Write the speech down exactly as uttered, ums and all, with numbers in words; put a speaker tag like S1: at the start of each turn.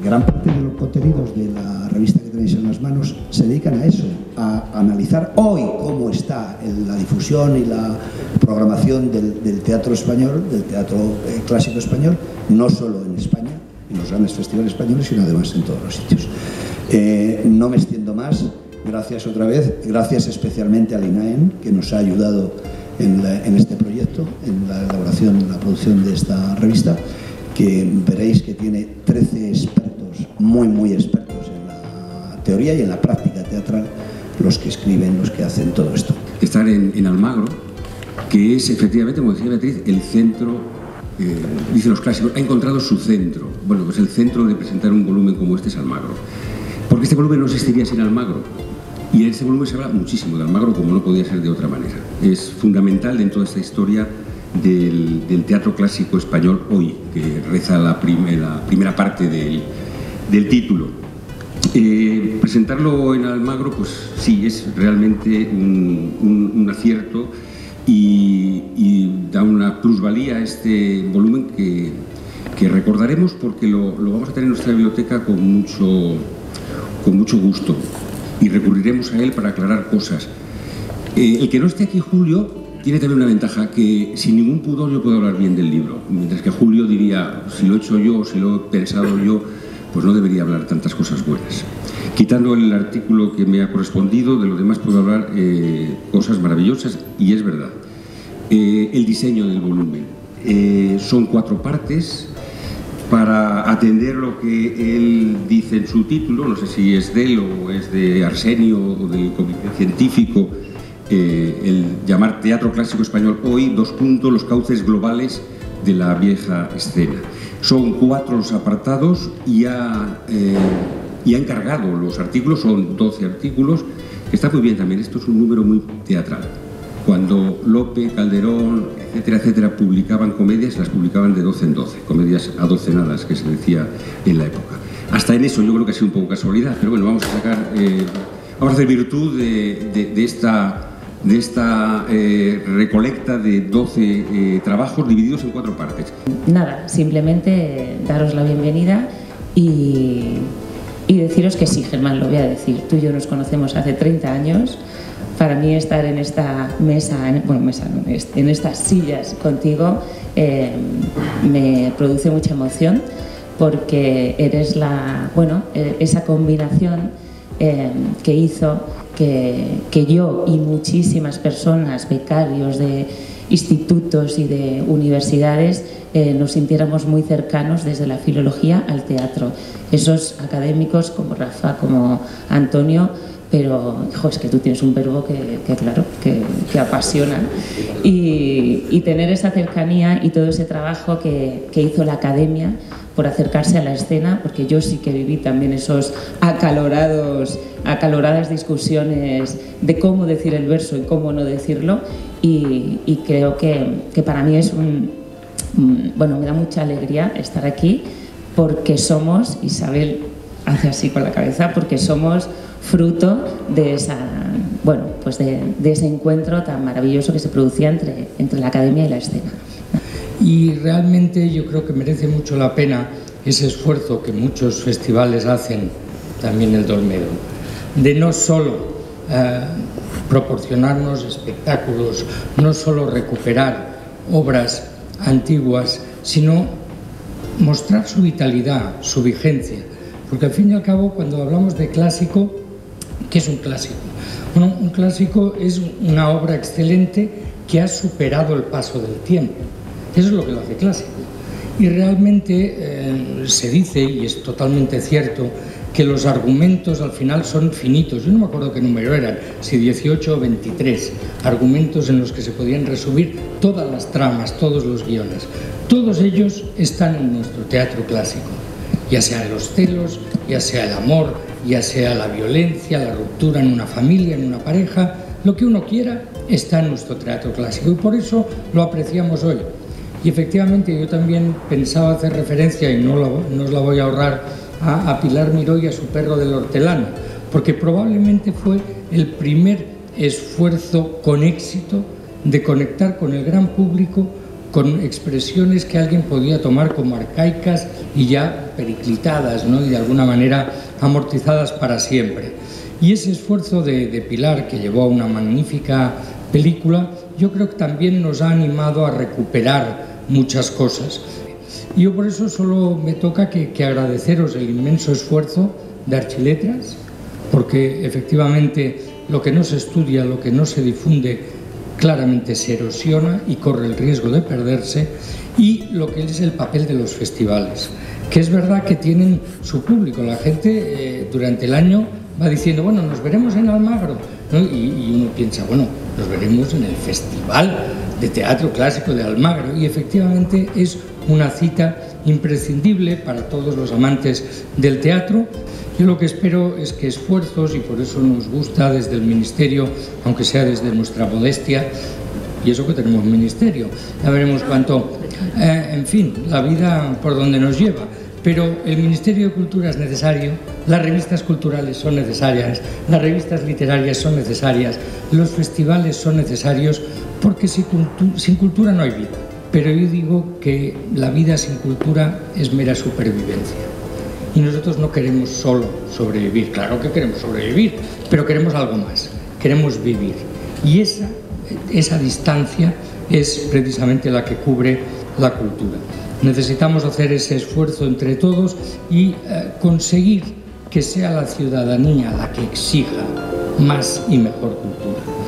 S1: gran parte de los contenidos de la revista que tenéis en las manos se dedican a eso, a analizar hoy cómo está el, la difusión y la programación del, del teatro español, del teatro eh, clásico español, no solo en España, en los grandes festivales españoles, sino además en todos los sitios. Eh, no me extiendo más, gracias otra vez, gracias especialmente al INAEM, que nos ha ayudado en, la, en este proyecto, en la elaboración, en la producción de esta revista, que veréis que tiene trece expertos, muy muy expertos en la teoría y en la práctica teatral, los que escriben, los que hacen todo esto.
S2: Estar en, en Almagro, que es efectivamente, como decía Beatriz, el centro, eh, dicen los clásicos, ha encontrado su centro. Bueno, pues el centro de presentar un volumen como este es Almagro. Porque este volumen no existiría sin Almagro. Y en este volumen se habla muchísimo de Almagro, como no podía ser de otra manera. Es fundamental dentro de esta historia del, del teatro clásico español hoy, que reza la, prim la primera parte del, del título. Eh, presentarlo en Almagro, pues sí, es realmente un, un, un acierto y, y da una plusvalía a este volumen que, que recordaremos porque lo, lo vamos a tener en nuestra biblioteca con mucho, con mucho gusto y recurriremos a él para aclarar cosas. Eh, el que no esté aquí Julio tiene también una ventaja, que sin ningún pudor yo puedo hablar bien del libro, mientras que Julio diría, si lo he hecho yo, si lo he pensado yo, pues no debería hablar tantas cosas buenas. Quitando el artículo que me ha correspondido, de lo demás puedo hablar eh, cosas maravillosas, y es verdad. Eh, el diseño del volumen. Eh, son cuatro partes para atender lo que él dice en su título, no sé si es de él o es de Arsenio o del comité científico, eh, el llamar Teatro Clásico Español hoy, dos puntos, los cauces globales de la vieja escena. Son cuatro los apartados y ha, eh, y ha encargado los artículos, son doce artículos, que está muy bien también. Esto es un número muy teatral. Cuando Lope, Calderón, etcétera, etcétera, publicaban comedias, las publicaban de doce en doce, comedias adocenadas, que se decía en la época. Hasta en eso yo creo que ha sido un poco casualidad, pero bueno, vamos a sacar, eh, vamos a hacer virtud de, de, de esta... de esta eh, recolecta de doce eh, trabajos divididos en cuatro partes.
S3: Nada, simplemente daros la bienvenida y, y deciros que sí, Germán, lo voy a decir. Tú y yo nos conocemos hace treinta años. Para mí estar en esta mesa, en, bueno, mesa no, en estas sillas contigo eh, me produce mucha emoción porque eres la, bueno, esa combinación eh, que hizo Que, que yo y muchísimas personas, becarios de institutos y de universidades, eh, nos sintiéramos muy cercanos desde la filología al teatro. Esos académicos como Rafa, como Antonio, pero hijo, es que tú tienes un verbo que, que claro, que, que apasiona. Y, y tener esa cercanía y todo ese trabajo que, que hizo la academia por acercarse a la escena, porque yo sí que viví también esos acalorados, acaloradas discusiones de cómo decir el verso y cómo no decirlo, y, y creo que, que para mí es un, bueno, me da mucha alegría estar aquí, porque somos, Isabel hace así con la cabeza, porque somos fruto de esa, bueno, pues de, de ese encuentro tan maravilloso que se producía entre, entre la academia y la escena.
S4: Y realmente yo creo que merece mucho la pena ese esfuerzo que muchos festivales hacen, también el Dolmedo, de no solo eh, proporcionarnos espectáculos, no solo recuperar obras antiguas, sino mostrar su vitalidad, su vigencia. Porque al fin y al cabo, cuando hablamos de clásico, ¿qué es un clásico? Bueno, un clásico es una obra excelente que ha superado el paso del tiempo. Eso es lo que lo hace clásico. Y realmente eh, se dice, y es totalmente cierto, que los argumentos al final son finitos. Yo no me acuerdo qué número eran, si dieciocho o veintitrés argumentos en los que se podían resumir todas las tramas, todos los guiones. Todos ellos están en nuestro teatro clásico, ya sea los celos, ya sea el amor, ya sea la violencia, la ruptura en una familia, en una pareja, lo que uno quiera está en nuestro teatro clásico y por eso lo apreciamos hoy. Y efectivamente yo también pensaba hacer referencia, y no, lo, no os la voy a ahorrar, a, a Pilar Miró y a su perro del hortelano, porque probablemente fue el primer esfuerzo con éxito de conectar con el gran público con expresiones que alguien podía tomar como arcaicas y ya periclitadas, ¿no? Y de alguna manera amortizadas para siempre. Y ese esfuerzo de, de Pilar, que llevó a una magnífica película, yo creo que también nos ha animado a recuperar muchas cosas. Y yo por eso solo me toca que, que agradeceros el inmenso esfuerzo de Archiletras, porque efectivamente lo que no se estudia, lo que no se difunde, claramente se erosiona y corre el riesgo de perderse, y lo que es el papel de los festivales, que es verdad que tienen su público. La gente eh, durante el año va diciendo, bueno, nos veremos en Almagro, ¿no? y, y uno piensa, bueno, nos veremos en el Festival de Teatro Clásico de Almagro, y efectivamente es una cita imprescindible para todos los amantes del teatro. Yo lo que espero es que esfuerzos, y por eso nos gusta desde el Ministerio, aunque sea desde nuestra modestia, y eso que tenemos un ministerio, ya veremos cuánto, eh, en fin, la vida por donde nos lleva, pero el Ministerio de Cultura es necesario, las revistas culturales son necesarias, las revistas literarias son necesarias, los festivales son necesarios, porque sin cultura, sin cultura no hay vida. Pero yo digo que la vida sin cultura es mera supervivencia. Y nosotros no queremos solo sobrevivir, claro que queremos sobrevivir, pero queremos algo más, queremos vivir. Y esa, esa distancia es precisamente la que cubre la cultura. Necesitamos hacer ese esfuerzo entre todos y eh, conseguir que sea la ciudadanía la que exija más y mejor cultura.